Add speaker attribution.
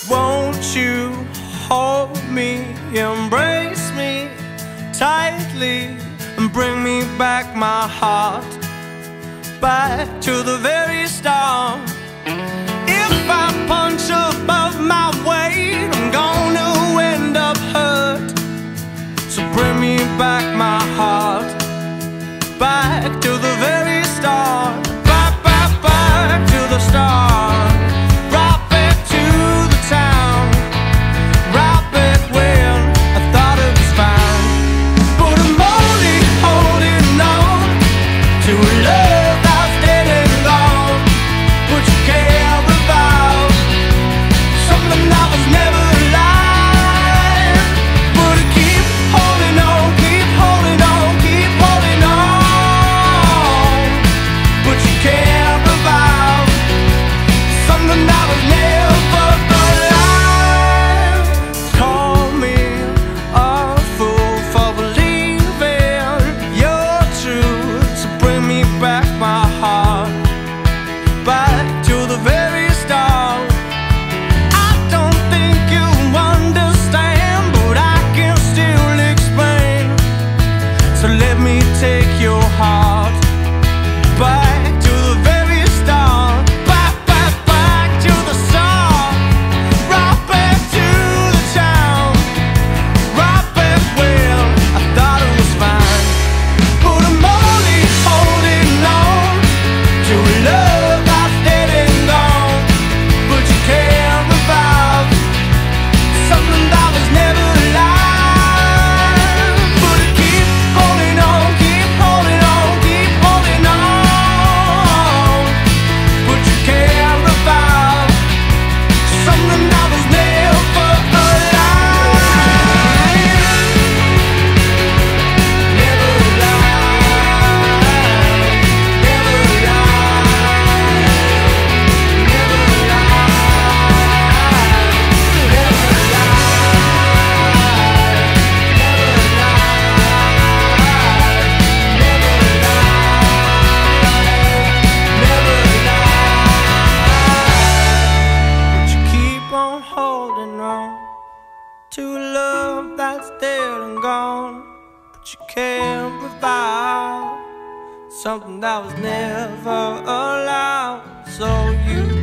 Speaker 1: Won't you hold me, embrace me tightly, and bring me back my heart, back to the very start. If I punch above my weight, I'm gonna end up hurt. So bring me back my heart, back to the very start. Back, back, back to the start. Right back to the town. Right back when I thought it was fine. But I'm only holding on to a love that's dead and gone. But you can't revive something that was never alive. But I keep holding on, keep holding on, keep holding on. But you can't revive something that was never alive. Call me a fool for believing you're true. So bring me back my heart, back to the very start. I don't think you understand, but I can still explain. So let me take your heart, back to the very start. Back, back, back to the start. Right back to the town. Right back when I thought it was fine. But I'm only holding on to a love that's dead and gone. But you can't revive something that was never alive. But I keep holding on, keep holding on, keep holding on. But you can't revive something that was never alive. Never alive. Never alive. Never But you keep on holding on to a love that's dead and gone. But you can't revive something that was never allowed. So you